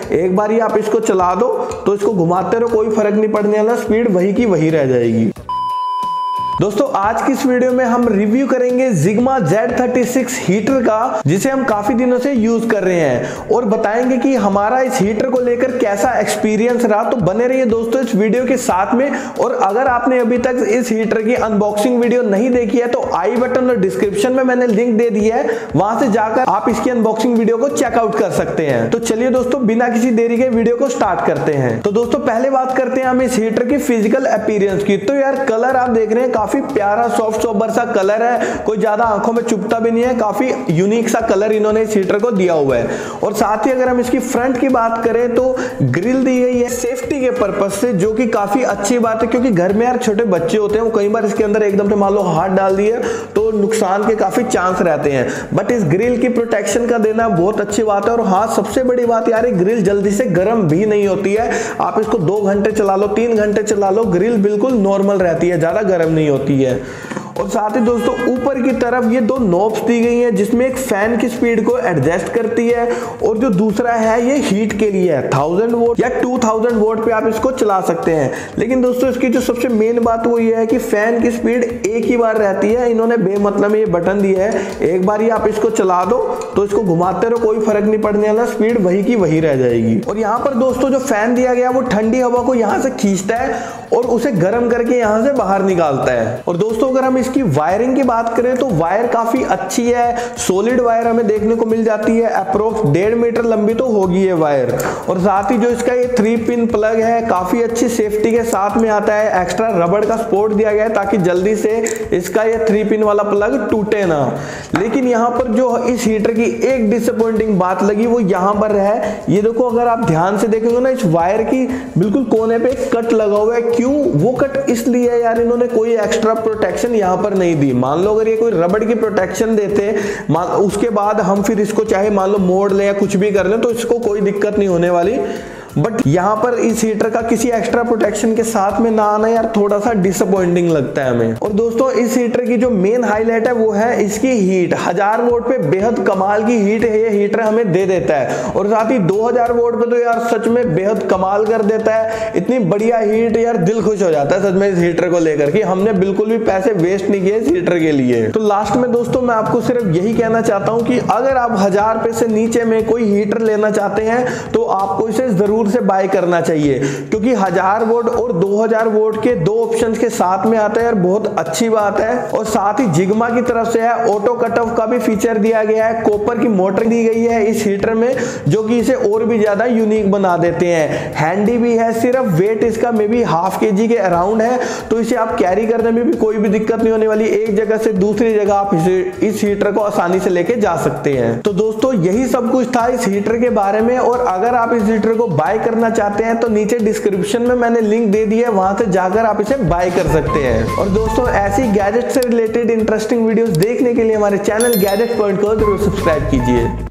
एक बार ही आप इसको चला दो तो इसको घुमाते रहो, कोई फर्क नहीं पड़ने वाला, स्पीड वही की वही रह जाएगी। दोस्तों आज की इस वीडियो में हम रिव्यू करेंगे Sigma Z36 हीटर का, जिसे हम काफी दिनों से यूज कर रहे हैं, और बताएंगे कि हमारा इस हीटर को लेकर कैसा एक्सपीरियंस रहा। तो बने रहिए दोस्तों इस वीडियो के साथ में। और अगर आपने अभी तक इस हीटर की अनबॉक्सिंग वीडियो नहीं देखी है तो आई बटन और डिस्क्रिप्शन में मैंने लिंक दे दिया है, वहां से जाकर आप इसकी अनबॉक्सिंग वीडियो को चेकआउट कर सकते हैं। तो चलिए दोस्तों बिना किसी देरी के वीडियो को स्टार्ट करते हैं। तो दोस्तों पहले बात करते हैं हम इस हीटर की फिजिकल अपीयरेंस की। तो यार कलर आप देख रहे हैं, काफी प्यारा सॉफ्ट सोबर सा कलर है, कोई ज्यादा आंखों में चुभता भी नहीं है, काफी यूनिक सा कलर इन्होंने इस हीटर को दिया हुआ है। और साथ ही अगर हम इसकी फ्रंट की बात करें तो ग्रिल दी गई है सेफ्टी के पर्पज से, जो कि काफी अच्छी बात है, क्योंकि घर में यार छोटे बच्चे होते हैं, वो कई बार इसके अंदर एकदम से मान लो हाथ डाल दिए तो नुकसान के काफी चांस रहते हैं। बट इस ग्रिल की प्रोटेक्शन का देना बहुत अच्छी बात है। और हाँ सबसे बड़ी बात यार, ग्रिल जल्दी से गर्म भी नहीं होती है। आप इसको 2 घंटे चला लो, 3 घंटे चला लो, ग्रिल बिल्कुल नॉर्मल रहती है, ज्यादा गर्म नहीं होती है। और साथ ही दोस्तों ऊपर की तरफ ये 2 नॉब्स दी गई हैं, जिसमें एक फैन की स्पीड को एडजस्ट करती है, और जो दूसरा है ये हीट के लिए है। 1000 वोल्ट या 2000 वोल्ट पे आप इसको चला सकते हैं। लेकिन दोस्तों इसकी जो सबसे मेन बात वो ये है कि फैन की स्पीड एक ही बार रहती है। इन्होंने बेमतलब ये बटन दिया है, एक बार ही आप इसको चला दो तो इसको घुमाते रहो, कोई फर्क नहीं पड़ने वाला, स्पीड वही की वही रह जाएगी। और यहाँ पर दोस्तों जो फैन दिया गया वो ठंडी हवा को यहाँ से खींचता है और उसे गर्म करके यहाँ से बाहर निकालता है। और दोस्तों अगर हम इसकी वायरिंग की बात करें तो वायर काफी अच्छी है, सॉलिड वायर हमें देखने को मिल जाती है, अप्रोक्स 1.5 मीटर लंबी तो होगी ये वायर। और साथ ही जो इसका ये 3 पिन प्लग है, काफी अच्छी सेफ्टी के साथ में आता है। एक्स्ट्रा रबड़ का सपोर्ट दिया गया है ताकि जल्दी से इसका ये 3 पिन वाला प्लग टूटे ना। लेकिन यहाँ पर जो इस हीटर की एक डिसअपॉइंटिंग बात लगी वो यहाँ पर है, ये देखो अगर आप ध्यान से देखेंगे ना, इस वायर की बिल्कुल कोने पे कट लगा हुआ है। क्यों वो कट? इसलिए यार इन्होंने कोई एक्स्ट्रा प्रोटेक्शन यहाँ पर नहीं दी। मान लो अगर ये कोई रबड़ की प्रोटेक्शन देते, उसके बाद हम फिर इसको चाहे मान लो मोड़ ले या कुछ भी कर ले तो इसको कोई दिक्कत नहीं होने वाली। बट यहाँ पर इस हीटर का किसी एक्स्ट्रा प्रोटेक्शन के साथ में ना आना यार थोड़ा सा डिसअपॉइंटिंग लगता है हमें। और दोस्तों इस हीटर की जो मेन हाईलाइट है वो है इसकी हीट। 1000 वोल्ट पे बेहद कमाल की हीट है ये हीटर हमें दे देता है। और साथ ही 2000 वोल्ट पे तो यार सच में बेहद कमाल कर देता है। इतनी बढ़िया हीट यार, दिल खुश हो जाता है सच में इस हीटर को लेकर कि हमने बिल्कुल भी पैसे वेस्ट नहीं किए इस हीटर के लिए। तो लास्ट में दोस्तों मैं आपको सिर्फ यही कहना चाहता हूँ कि अगर आप 1000 रुपए से नीचे में कोई हीटर लेना चाहते हैं तो आपको इसे जरूर से बाय करना चाहिए, क्योंकि 1000 वोल्ट और 2000 वोल्ट के 2 ऑप्शंस के साथ में आता है यार, बहुत अच्छी बात है। और साथ ही जिग्मा की तरफ से है ऑटो कट ऑफ का भी फीचर दिया गया है, कॉपर की मोटर दी गई है इस हीटर में, जो कि इसे और भी ज्यादा यूनिक बना देते हैं। हैंडी भी है, सिर्फ वेट इसका मे बी 1/2 kg के अराउंड है, तो इसे आप कैरी करने में भी कोई भी दिक्कत नहीं होने वाली। एक जगह से दूसरी जगह आप इस हीटर को आसानी से लेके जा सकते हैं। तो दोस्तों यही सब कुछ था इस हीटर के बारे में। और अगर आप इस हीटर को बाय करना चाहते हैं तो नीचे डिस्क्रिप्शन में मैंने लिंक दे दी है, वहां से जाकर आप इसे बाय कर सकते हैं। और दोस्तों ऐसी गैजेट से रिलेटेड इंटरेस्टिंग वीडियोस देखने के लिए हमारे चैनल गैजेट पॉइंट को जरूर सब्सक्राइब कीजिए।